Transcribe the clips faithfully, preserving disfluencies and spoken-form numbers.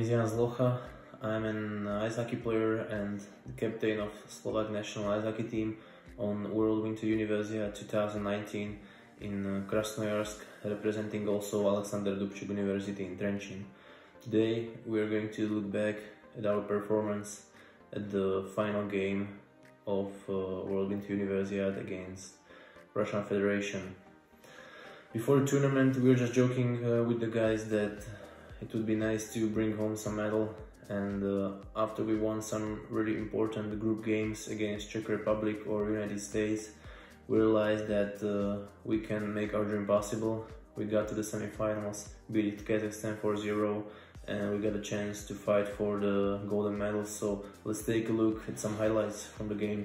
is Jan Zlocha. I'm an ice hockey player and the captain of Slovak national ice hockey team on World Winter Universiade twenty nineteen in Krasnoyarsk, representing also Alexander Dubček University in Trenčín. Today we are going to look back at our performance at the final game of uh, World Winter Universiade against Russian Federation. Before the tournament we were just joking uh, with the guys that it would be nice to bring home some medal, and uh, after we won some really important group games against Czech Republic or United States, we realized that uh, we can make our dream possible. We got to the semifinals, beat Kazakhstan four zero, and we got a chance to fight for the golden medal. So let's take a look at some highlights from the game.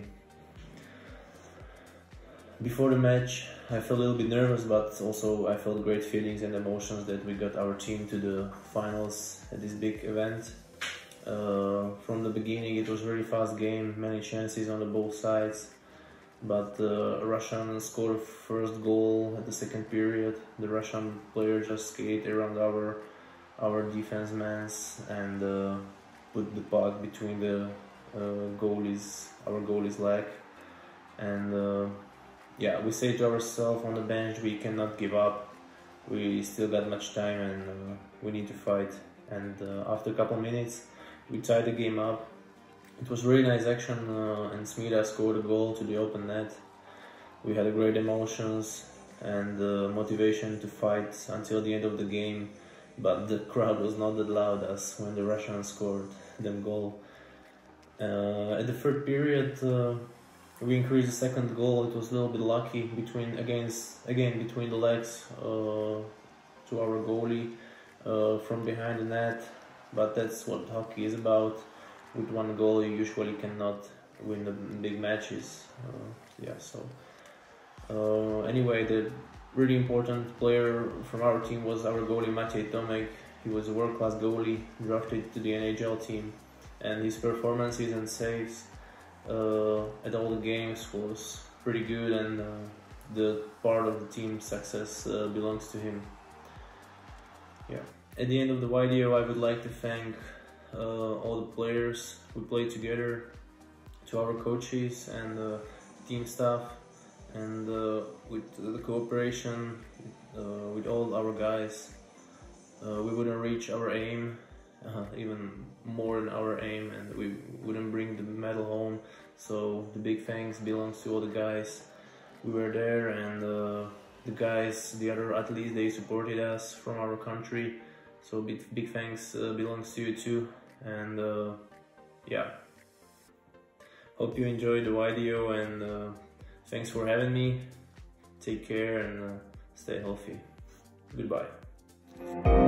Before the match, I felt a little bit nervous, but also I felt great feelings and emotions that we got our team to the finals at this big event. Uh, from the beginning it was a really fast game, many chances on the both sides, but uh, Russian scored first goal at the second period. The Russian player just skated around our our defense men and uh, put the puck between the uh, goalies, our goalie's leg, and uh, yeah, we say to ourselves on the bench, we cannot give up. We still got much time and uh, we need to fight. And uh, after a couple minutes, we tied the game up. It was really nice action, uh, and Smida scored a goal to the open net. We had a great emotions and uh, motivation to fight until the end of the game, but the crowd was not that loud as when the Russians scored them goal. Uh, at the third period, uh, we increased the second goal. It was a little bit lucky between against again between the legs uh, to our goalie uh, from behind the net. But that's what hockey is about. With one goal, you usually cannot win the big matches. Uh, yeah. So uh, anyway, the really important player from our team was our goalie Matej Tomek. He was a world-class goalie, drafted to the N H L team, and his performances and saves Uh, at all the games was pretty good, and uh, the part of the team's success uh, belongs to him. Yeah. At the end of the video, I would like to thank uh, all the players who played together, to our coaches and uh, team staff, and uh, with the cooperation uh, with all our guys, uh, we wouldn't reach our aim. Uh, even more than our aim, and we wouldn't bring the medal home. So the big thanks belongs to all the guys. We were there, and uh, the guys, the other athletes, they supported us from our country. So big, big thanks uh, belongs to you too. And uh, yeah, hope you enjoyed the video, and uh, thanks for having me. Take care and uh, stay healthy. Goodbye.